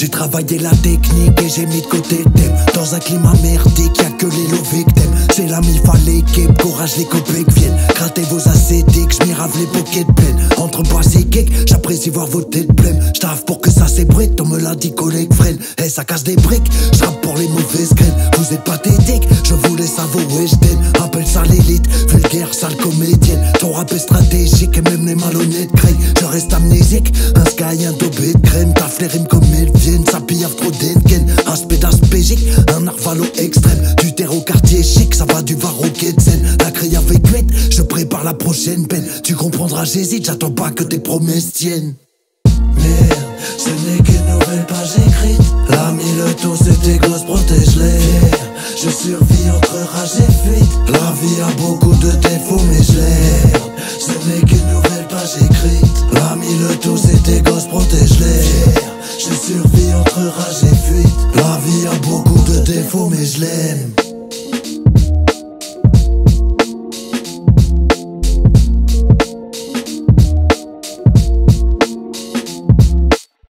J'ai travaillé la technique et j'ai mis de côté le thème. Dans un climat merdique, y'a que les lots victimes. C'est la mif à l'équipe, courage les copains qui viennent. Grattez vos ascétiques, j'm'y rave les pockets pleines. Entre basse et geek, j'apprécie voir vos têtes pleines. J'taffe pour que ça s'ébruite, on me l'a dit collègue freine. Et ça casse des briques, j'rappe pour les mauvaises graines. Vous êtes pathétique, je vous laisse à vos Weshden. Appelle ça l'élite, vulgaire, sale comédienne. Ton rap est stratégique et même les malhonnêtes craignent. Je reste amnésique, un sky, un dobé de crème. Taffe les rimes comme elles viennent, ça pillave trop d'enken. Aspect d'aspégique, un narvalo extrême. Du terreau quartier chic, ça va du Var au Ketsen. La crie avec 8, je prépare la prochaine peine. Tu comprendras, j'hésite, j'attends pas que tes promesses tiennent. Merde, ce n'est qu'une nouvelle page écrite. L'ami, le ton, c'était gosse, protège-les. Je survis entre rage et fuite. La vie a beaucoup de défauts, mais je l'aime. Ce n'est qu'une nouvelle page écrite. L'ami, le tout, c'était gosse, protège-les. Je survis entre rage et fuite. La vie a beaucoup de défauts, mais je l'aime.